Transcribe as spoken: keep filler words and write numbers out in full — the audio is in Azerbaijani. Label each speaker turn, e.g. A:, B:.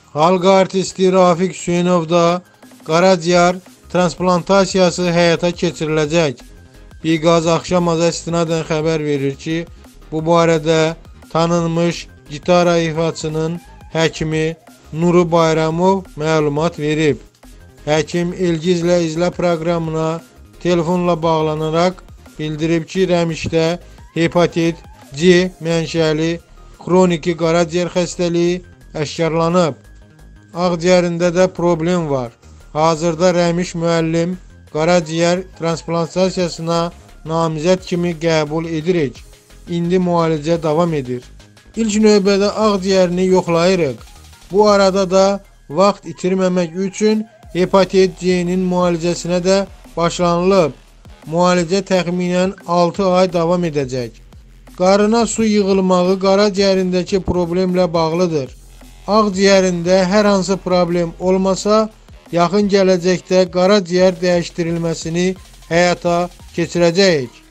A: Xalq artisti Rafiq Hüseynovda qaraciyər transplantasiyası həyata keçiriləcək. Biqaz Axşamaz'a istinadən xəbər verir ki, bu barədə tanınmış gitara ifaçının həkimi Nuru Bayramov məlumat verib. Həkim İlgizlə İzlə proqramına telefonla bağlanaraq bildirib ki, Rəmişdə hepatit C mənşəli xroniki qaraciyər xəstəliyi əşkarlanıb. Ağciyərində də problem var. Hazırda Rəmiş müəllim qaraciyər transplantasiyasına namizəd kimi qəbul edirik. İndi müalicə davam edir. İlk növbədə ağciyərini yoxlayırıq. Bu arada da vaxt itirməmək üçün hepatit C-nin müalicəsinə də başlanılıb. Müalicə təxminən altı ay davam edəcək. Qarına su yığılmağı qaraciyərindəki problemlə bağlıdır. Ağciyərində hər hansı problem olmasa, yaxın gələcəkdə qaraciyər dəyişdirilməsini həyata keçirəcəyik.